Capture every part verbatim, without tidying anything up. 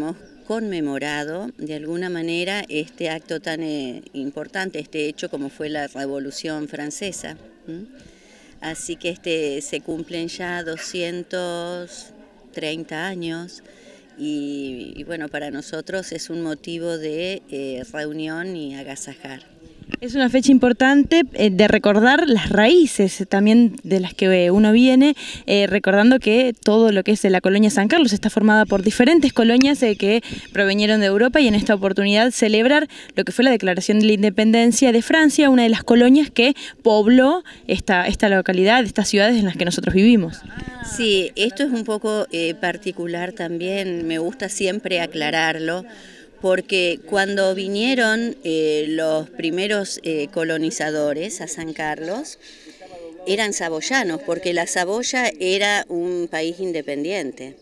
hemos conmemorado de alguna manera este acto tan eh, importante, este hecho como fue la Revolución Francesa. ¿Mm? Así que este, se cumplen ya doscientos treinta años y, y bueno, para nosotros es un motivo de eh, reunión y agasajar. Es una fecha importante eh, de recordar las raíces también de las que uno viene, eh, recordando que todo lo que es de la colonia San Carlos está formada por diferentes colonias eh, que provenieron de Europa, y en esta oportunidad celebrar lo que fue la declaración de la independencia de Francia, una de las colonias que pobló esta, esta localidad, estas ciudades en las que nosotros vivimos. Sí, esto es un poco eh, particular también, me gusta siempre aclararlo, porque cuando vinieron eh, los primeros eh, colonizadores a San Carlos, eran saboyanos, porque la Saboya era un país independiente.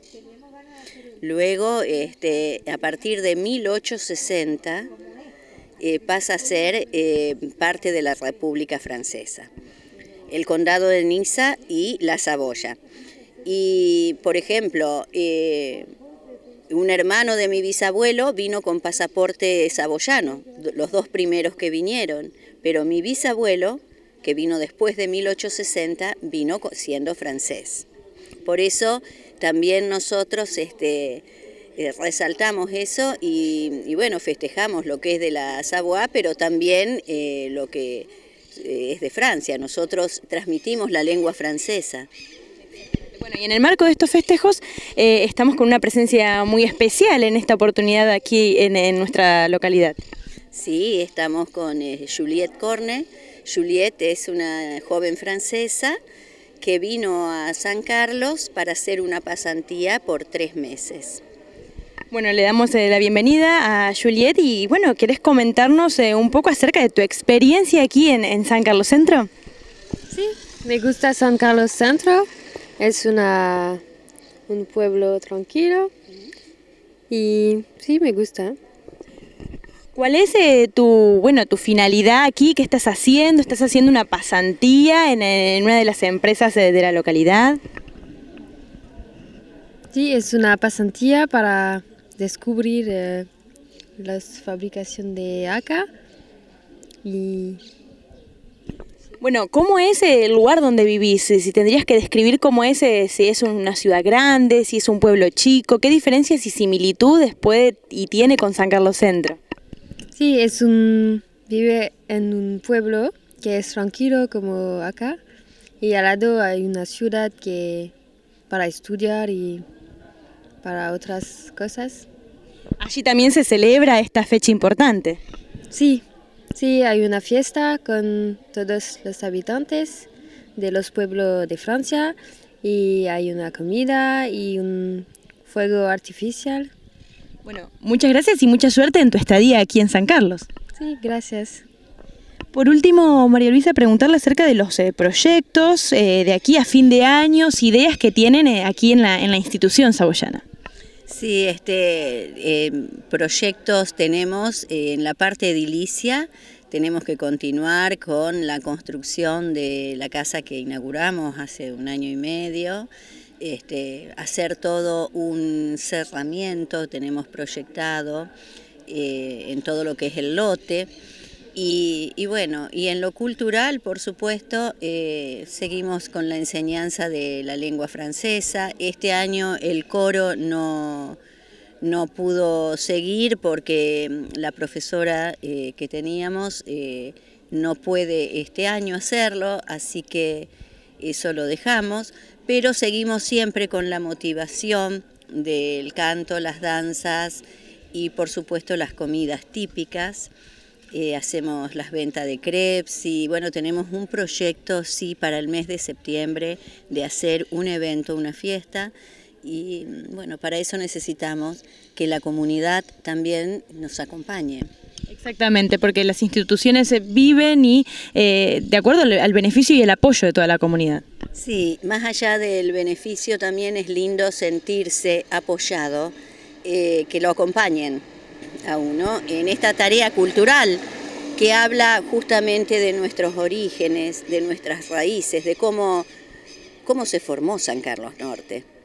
Luego, este, a partir de mil ochocientos sesenta, eh, pasa a ser eh, parte de la República Francesa, el condado de Niza y la Saboya. Y, por ejemplo, eh, un hermano de mi bisabuelo vino con pasaporte saboyano, los dos primeros que vinieron, pero mi bisabuelo, que vino después de mil ochocientos sesenta, vino siendo francés. Por eso también nosotros este, eh, resaltamos eso y, y bueno, festejamos lo que es de la Savoie, pero también eh, lo que eh, es de Francia. Nosotros transmitimos la lengua francesa. Bueno, y en el marco de estos festejos eh, estamos con una presencia muy especial en esta oportunidad aquí en, en nuestra localidad. Sí, estamos con eh, Juliette Corne. Juliette es una joven francesa que vino a San Carlos para hacer una pasantía por tres meses. Bueno, le damos eh, la bienvenida a Juliette y bueno, ¿querés comentarnos eh, un poco acerca de tu experiencia aquí en, en San Carlos Centro? Sí, me gusta San Carlos Centro. Es una, un pueblo tranquilo y sí, me gusta. ¿Cuál es eh, tu, bueno, tu finalidad aquí? ¿Qué estás haciendo? ¿Estás haciendo una pasantía en, en una de las empresas de, de la localidad? Sí, es una pasantía para descubrir eh, la fabricación de acá y... Bueno, ¿cómo es el lugar donde vivís? Si tendrías que describir cómo es, si es una ciudad grande, si es un pueblo chico, ¿qué diferencias y similitudes puede y tiene con San Carlos Centro? Sí, es un, vive en un pueblo que es tranquilo como acá y al lado hay una ciudad que para estudiar y para otras cosas. Allí también se celebra esta fecha importante. Sí. Sí, hay una fiesta con todos los habitantes de los pueblos de Francia y hay una comida y un fuego artificial. Bueno, muchas gracias y mucha suerte en tu estadía aquí en San Carlos. Sí, gracias. Por último, María Luisa, preguntarle acerca de los eh, proyectos eh, de aquí a fin de año, ideas que tienen eh, aquí en la, en la institución saboyana. Sí, este, eh, proyectos tenemos eh, en la parte edilicia, tenemos que continuar con la construcción de la casa que inauguramos hace un año y medio, este, hacer todo un cerramiento, tenemos proyectado eh, en todo lo que es el lote. Y, y bueno, y en lo cultural, por supuesto, eh, seguimos con la enseñanza de la lengua francesa. Este año el coro no, no pudo seguir porque la profesora eh, que teníamos eh, no puede este año hacerlo, así que eso lo dejamos, pero seguimos siempre con la motivación del canto, las danzas y por supuesto las comidas típicas. Eh, hacemos las ventas de crepes y bueno, tenemos un proyecto sí para el mes de septiembre de hacer un evento, una fiesta y bueno, para eso necesitamos que la comunidad también nos acompañe. Exactamente, porque las instituciones viven y eh, de acuerdo al, al beneficio y el apoyo de toda la comunidad. Sí, más allá del beneficio también es lindo sentirse apoyado, eh, que lo acompañen a uno en esta tarea cultural que habla justamente de nuestros orígenes, de nuestras raíces, de cómo, cómo se formó San Carlos Norte.